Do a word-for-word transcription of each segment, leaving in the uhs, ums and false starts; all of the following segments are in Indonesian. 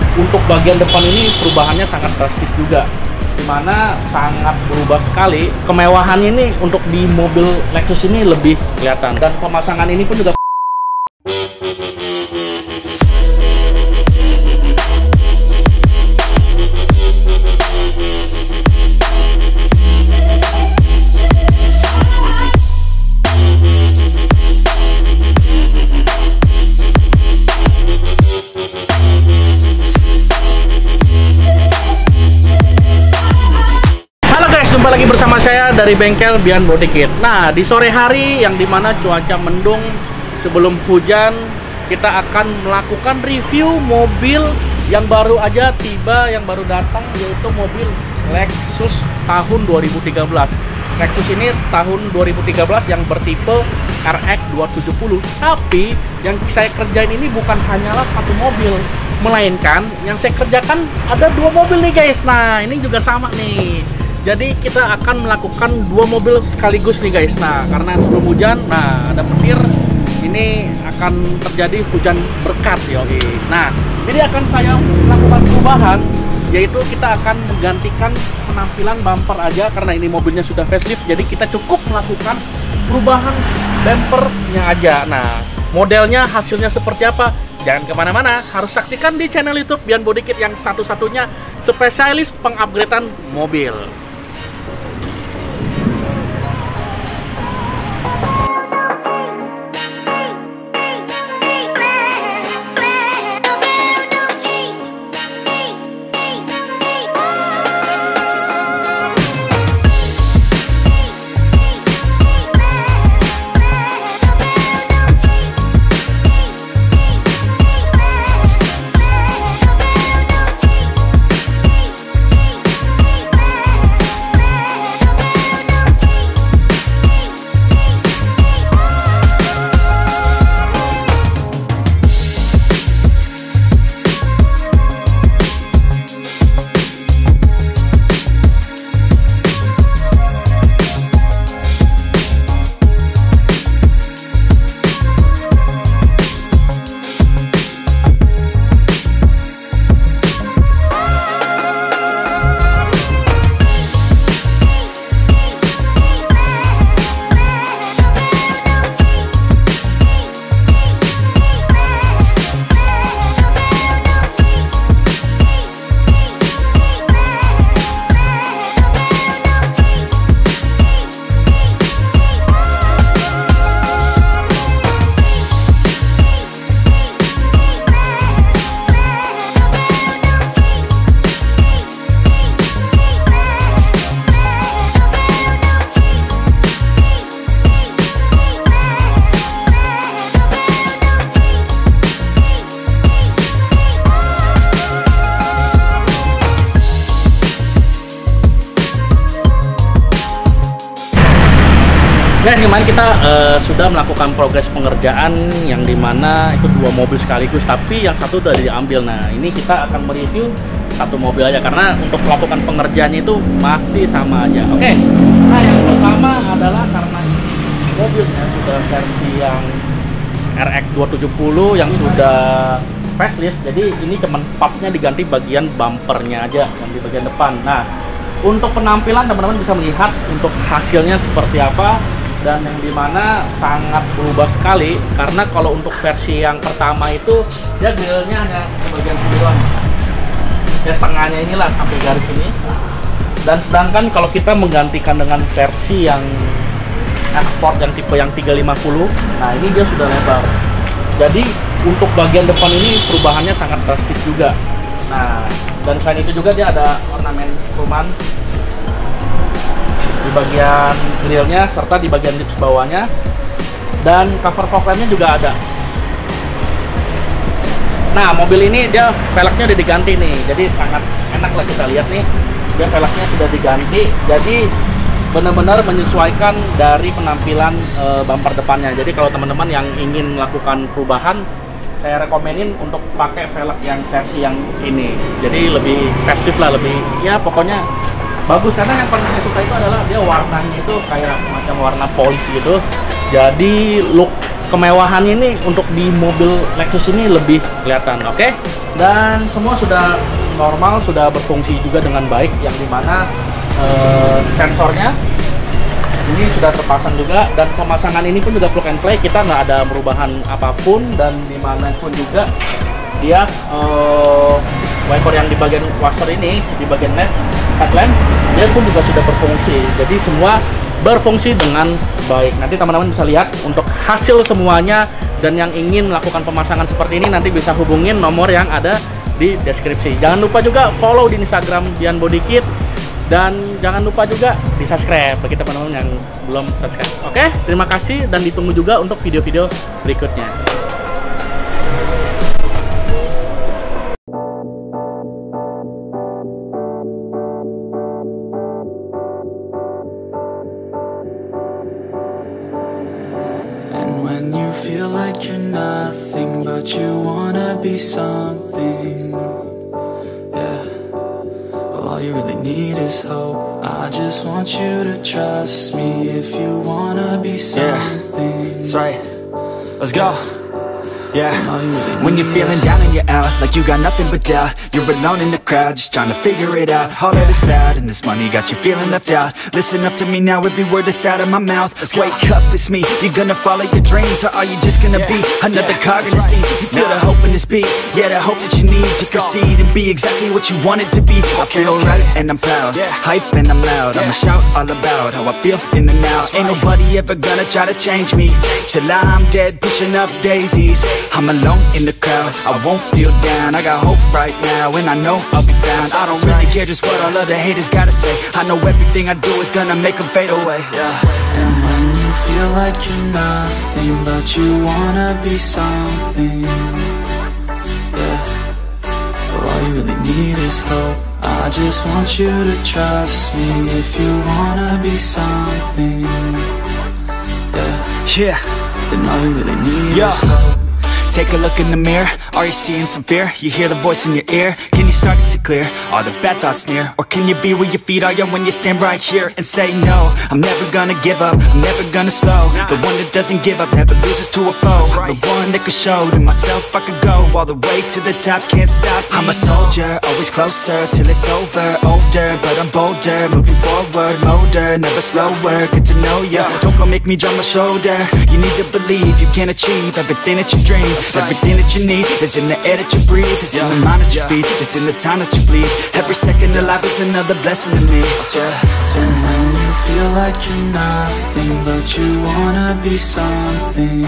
untuk bagian depan ini perubahannya sangat drastis juga, dimana sangat berubah sekali. Kemewahannya ini untuk di mobil Lexus ini lebih kelihatan, dan pemasangan ini pun juga lagi bersama saya dari bengkel Bian Body Kit. Nah, di sore hari yang dimana cuaca mendung sebelum hujan, kita akan melakukan review mobil yang baru aja tiba, yang baru datang, yaitu mobil Lexus tahun dua ribu tiga belas. Lexus ini tahun dua ribu tiga belas yang bertipe R X dua tujuh nol. Tapi yang saya kerjain ini bukan hanyalah satu mobil, melainkan yang saya kerjakan ada dua mobil nih guys. Nah, ini juga sama nih. Jadi kita akan melakukan dua mobil sekaligus nih guys. Nah, karena sebelum hujan, nah ada petir, ini akan terjadi hujan berkat yoi. Nah, jadi akan saya melakukan perubahan, yaitu kita akan menggantikan penampilan bumper aja karena ini mobilnya sudah facelift. Jadi kita cukup melakukan perubahan bumpernya aja. Nah, modelnya hasilnya seperti apa? Jangan kemana-mana, harus saksikan di channel YouTube Bian Body Kit yang satu-satunya spesialis pengupgradean mobil. Guys, kemarin kita uh, sudah melakukan progres pengerjaan yang dimana itu dua mobil sekaligus, tapi yang satu udah diambil. Nah, ini kita akan mereview satu mobil aja karena untuk melakukan pengerjaannya itu masih sama aja. Oke, okay. Nah yang pertama adalah karena ini mobilnya sudah versi yang R X dua tujuh nol yang sudah facelift, jadi ini cuman partsnya diganti bagian bumpernya aja yang di bagian depan. Nah, untuk penampilan teman-teman bisa melihat untuk hasilnya seperti apa, dan yang dimana sangat berubah sekali karena kalau untuk versi yang pertama itu ya grillnya hanya bagian sini doang ya, setengahnya inilah sampai garis ini, dan sedangkan kalau kita menggantikan dengan versi yang Export yang tipe yang tiga lima nol, nah ini dia sudah lebar, jadi untuk bagian depan ini perubahannya sangat drastis juga. Nah, dan selain itu juga dia ada ornamen kuman di bagian grillnya serta di bagian lips bawahnya, dan cover fog lampnya juga ada. Nah, mobil ini dia velgnya udah diganti nih, jadi sangat enak lah kita lihat nih, dia velgnya sudah diganti, jadi benar-benar menyesuaikan dari penampilan e, bumper depannya. Jadi kalau teman-teman yang ingin melakukan perubahan, saya rekomenin untuk pakai velg yang versi yang ini, jadi lebih facelift lah, lebih ya pokoknya bagus. Karena yang paling saya suka itu adalah dia warnanya itu kayak semacam warna polis gitu, jadi look kemewahannya ini untuk di mobil Lexus ini lebih kelihatan. Oke, okay? Dan semua sudah normal, sudah berfungsi juga dengan baik, yang dimana uh, sensornya ini sudah terpasang juga, dan pemasangan ini pun juga plug and play, kita nggak ada perubahan apapun, dan dimana pun juga dia uh, wiper yang di bagian washer ini, di bagian led headlamp, dia pun juga sudah berfungsi. Jadi semua berfungsi dengan baik. Nanti teman-teman bisa lihat untuk hasil semuanya, dan yang ingin melakukan pemasangan seperti ini nanti bisa hubungin nomor yang ada di deskripsi. Jangan lupa juga follow di Instagram Bian Body Kit, dan jangan lupa juga di subscribe bagi teman-teman yang belum subscribe. Oke, terima kasih, dan ditunggu juga untuk video-video berikutnya. And when you feel like you're nothing but you wanna be something, yeah, well, all you really need is hope. I just want you to trust me if you wanna be something. Yeah, that's right. Let's go. Yeah, when you're feeling down and you're out, like you got nothing but doubt, you're alone in the crowd, just trying to figure it out. All that is bad, and this money got you feeling left out. Listen up to me now, every word that's out of my mouth. Wake up, it's me. You gonna follow your dreams, or are you just gonna be another cog in the scene? You feel the hope in this beat, yeah, the hope that you need to proceed and be exactly what you want it to be. I feel right and I'm proud, hype and I'm loud. I'ma shout all about how I feel in the now. Ain't nobody ever gonna try to change me till I'm dead, pushing up daisies. I'm alone in the crowd, I won't feel down. I got hope right now, and I know I'll be found. I don't really care just what all other haters gotta say. I know everything I do is gonna make them fade away, yeah. And when you feel like you're nothing but you wanna be something, yeah, well, all you really need is hope. I just want you to trust me if you wanna be something, yeah, yeah. Then all you really need yeah. is hope. Take a look in the mirror, are you seeing some fear? You hear the voice in your ear, can you start to see clear? Are the bad thoughts near? Or can you be where your feet are, yeah, when you stand right here and say no? I'm never gonna give up, I'm never gonna slow. The one that doesn't give up, never loses to a foe. The one that could show to myself I could go all the way to the top, can't stop me. I'm a soldier, always closer till it's over. Older, but I'm bolder, moving forward, motor, never slower. Good to know ya, don't go make me drop my shoulder. You need to believe you can achieve everything that you dream. Everything that you need is in the air that you breathe. It's in the mind that you feed, it's in the time that you bleed. Every second of life is another blessing to me, yeah. And when you feel like you're nothing but you wanna be something,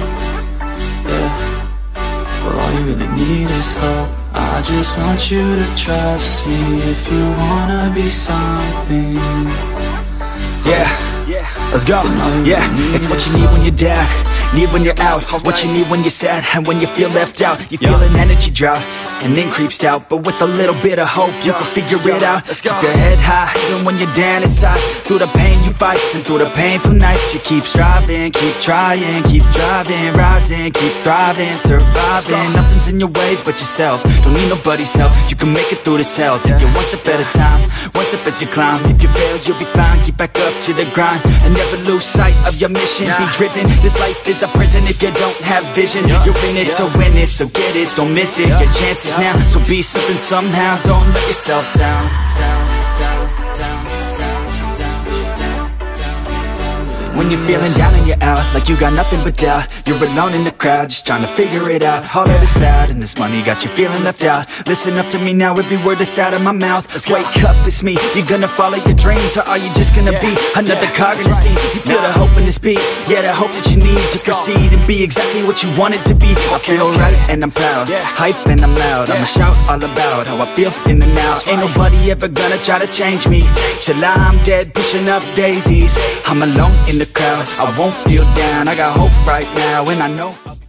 yeah, well, all you really need is hope. I just want you to trust me if you wanna be something, yeah. Let's go, yeah, it's what you need when you're down, need when you're out, it's what you need when you're sad, and when you feel left out. You feel an energy drought, and then creeps out, but with a little bit of hope, you can figure it out. Keep your head high, even when you're down inside. Through the pain you fight, and through the painful nights, you keep striving, keep trying, keep driving, rising, keep thriving, surviving. Nothing's in your way but yourself, don't need nobody's help. You can make it through this hell, take it one step at a time, one step as you climb. If you fail, you'll be fine, get back up to the grind, and never lose sight of your mission. Be driven, this life is a prison if you don't have vision. You're in it to win it, so get it, don't miss it. Your chances now, so be something somehow. Don't let yourself down, down, down, down, down, down, down, down. When you're feeling down and you're out, like you got nothing but doubt, you're alone in the crowd, just trying to figure it out. All that is bad, and this money got you feeling left out. Listen up to me now, every word that's out of my mouth. Wake up, it's me. You gonna follow your dreams, or are you just gonna be another cog in the scene? You feel the hope in this beat, yeah, the hope that you need to proceed and be exactly what you want it to be. I feel right and I'm proud, hype and I'm loud. I'ma shout all about how I feel in the now. Ain't nobody ever gonna try to change me till I'm dead, pushing up daisies. I'm alone in the crowd, I won't feel down. I got hope right now, and I know